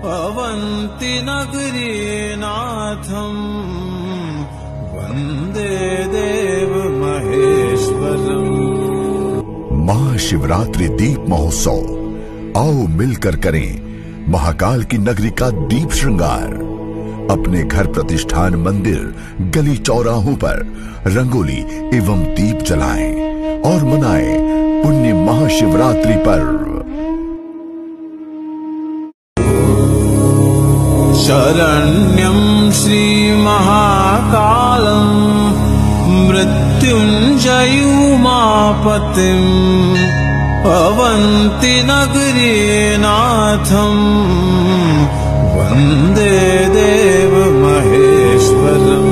अवंति नगरी नाथम वंदे देव महेश्वरम। महाशिवरात्रि दीप महोत्सव, आओ मिलकर करें महाकाल की नगरी का दीप श्रृंगार। अपने घर, प्रतिष्ठान, मंदिर, गली चौराहों पर रंगोली एवं दीप जलाएं और मनाएं पुण्य महाशिवरात्रि पर्व। शरण्यं श्री महाकालं मृत्युंजय उमापतिं अवंति नगरी नाथं वंदे देव महेश्वरम्।